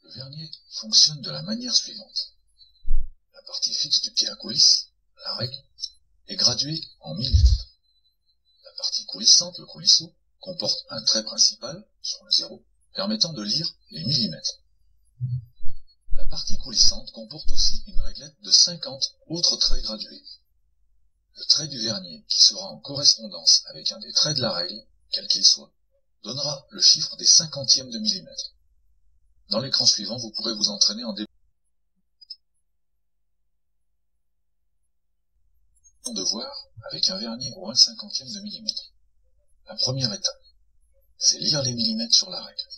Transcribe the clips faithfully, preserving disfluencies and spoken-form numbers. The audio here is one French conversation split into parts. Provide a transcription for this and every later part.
Le vernier fonctionne de la manière suivante. La partie fixe du pied à coulisse, la règle, est graduée en millimètres. La partie coulissante, le coulisseau, comporte un trait principal, sur le zéro, permettant de lire les millimètres. La partie coulissante comporte aussi une réglette de cinquante autres traits gradués. Le trait du vernier, qui sera en correspondance avec un des traits de la règle, quel qu'il soit, donnera le chiffre des cinquantièmes de millimètre. Dans l'écran suivant, vous pourrez vous entraîner en débutant de voir avec un vernier au un cinquantième de millimètre. La première étape, c'est lire les millimètres sur la règle.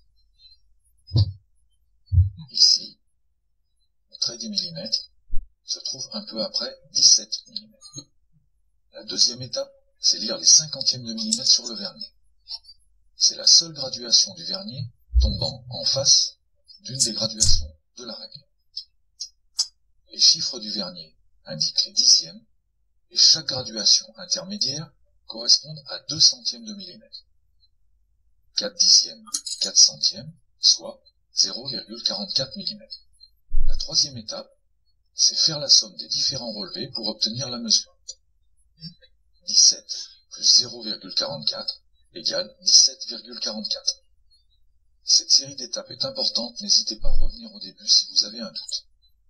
Ici, le trait des millimètres se trouve un peu après dix-sept millimètres. La deuxième étape, c'est lire les cinquantièmes de millimètre sur le vernier. C'est la seule graduation du vernier tombant en face d'une des graduations de la règle. Les chiffres du vernier indiquent les dixièmes et chaque graduation intermédiaire correspond à deux centièmes de millimètre. quatre dixièmes, quatre centièmes, soit zéro virgule quarante-quatre millimètres. La troisième étape, c'est faire la somme des différents relevés pour obtenir la mesure. dix-sept plus zéro virgule quarante-quatre égale dix-sept virgule quarante-quatre. Cette série d'étapes est importante, n'hésitez pas à revenir au début si vous avez un doute.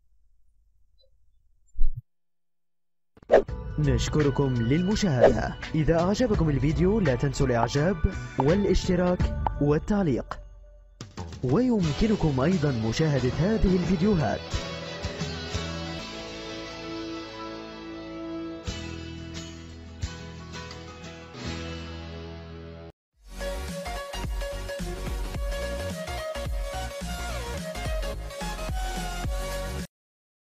نشكركم للمشاهدة. إذا أعجبكم الفيديو لا تنسوا الإعجاب والاشتراك والتعليق. ويمكنكم أيضا مشاهدة هذه الفيديوهات